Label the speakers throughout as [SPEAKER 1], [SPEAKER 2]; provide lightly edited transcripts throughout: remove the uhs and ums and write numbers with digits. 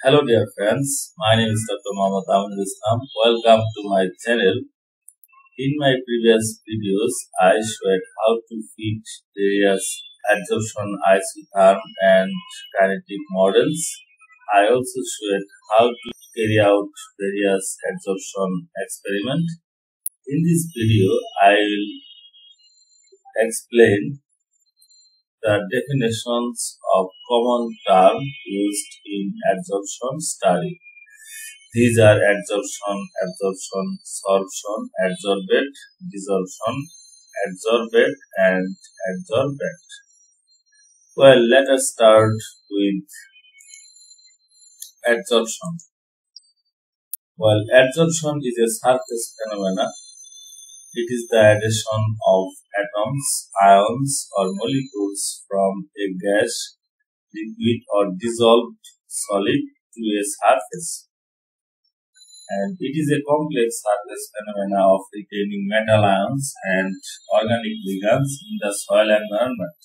[SPEAKER 1] Hello dear friends, my name is Dr. Aminulchem. Welcome to my channel. In my previous videos, I showed how to fit various adsorption isotherm and kinetic models. I also showed how to carry out various adsorption experiments. In this video, I will explain the definitions of common terms used in adsorption study. These are adsorption, absorption, sorption, adsorbate, desorption, adsorbate, and adsorbent. Well, let us start with adsorption. Well, adsorption is a surface phenomena. It is the addition of atoms, ions, or molecules from a gas, liquid, or dissolved solid to a surface. And it is a complex surface phenomena of retaining metal ions and organic ligands in the soil environment.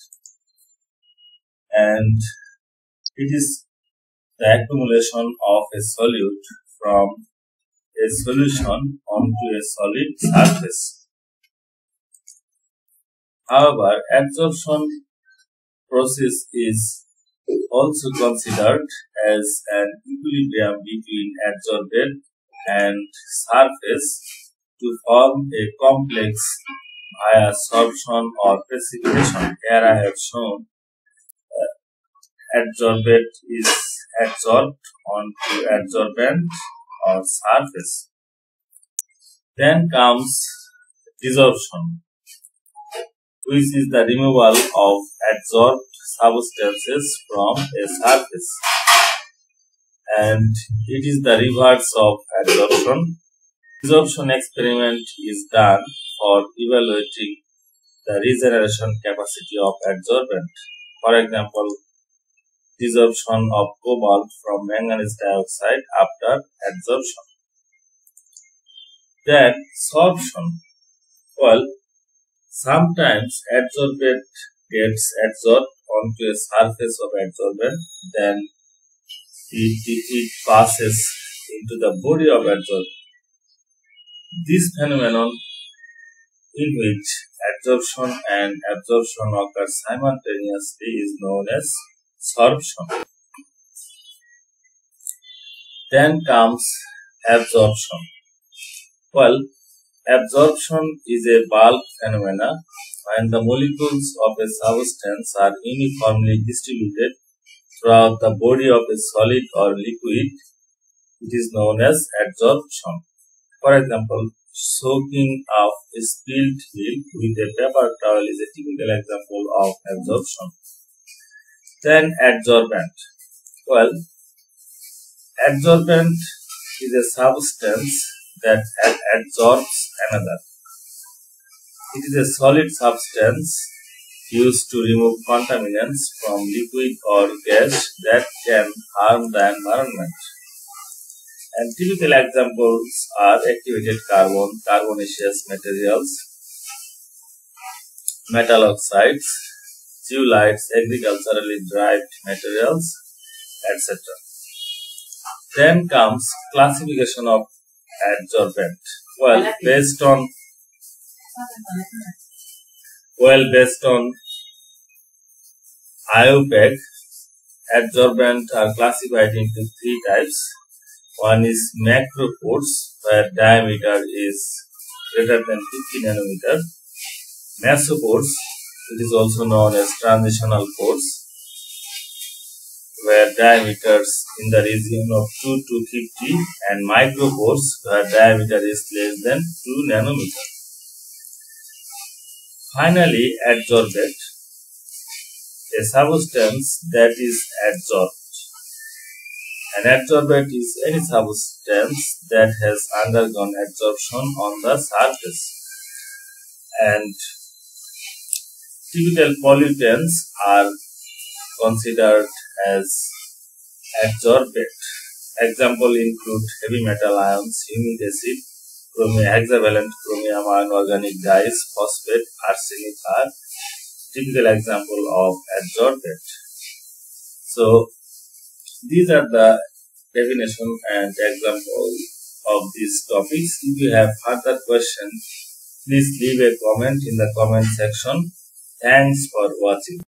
[SPEAKER 1] And it is the accumulation of a solute from a solution onto a solid surface. However, adsorption process is also considered as an equilibrium between adsorbate and surface to form a complex via sorption or precipitation. Here I have shown adsorbate is adsorbed onto adsorbent or surface. Then comes desorption, which is the removal of adsorbed substances from a surface, and it is the reverse of adsorption. Desorption experiment is done for evaluating the regeneration capacity of adsorbent. For example, desorption of cobalt from manganese dioxide after adsorption. Then sorption. Well, sometimes adsorbate gets adsorbed onto a surface of adsorbent, then it passes into the body of adsorbent. This phenomenon, in which adsorption and absorption occur simultaneously, is known as sorption. Then comes absorption. Well, absorption is a bulk phenomena when the molecules of a substance are uniformly distributed throughout the body of a solid or liquid. It is known as adsorption. For example, soaking of spilled milk with a paper towel is a typical example of absorption. Then adsorbent. Well, adsorbent is a substance that adsorbs another. It is a solid substance used to remove contaminants from liquid or gas that can harm the environment. And typical examples are activated carbon, carbonaceous materials, metal oxides, zeolites, agriculturally derived materials, etc. Then comes classification of adsorbent. Well, based on IUPAC, adsorbent are classified into three types. One is macropores, where diameter is greater than 50 nanometer. Mesopores, it is also known as transitional pores, where diameters in the region of 2 to 50, and micropores, where diameter is less than 2 nanometer. Finally, adsorbate, a substance that is adsorbed. An adsorbate is any substance that has undergone adsorption on the surface. And typical pollutants are considered as adsorbate. Example include heavy metal ions, humic acid, hexavalent chromium ion organic dyes, phosphate, arsenic are typical example of adsorbate. So these are the definition and example of these topics. If you have further questions, please leave a comment in the comment section. Thanks for watching.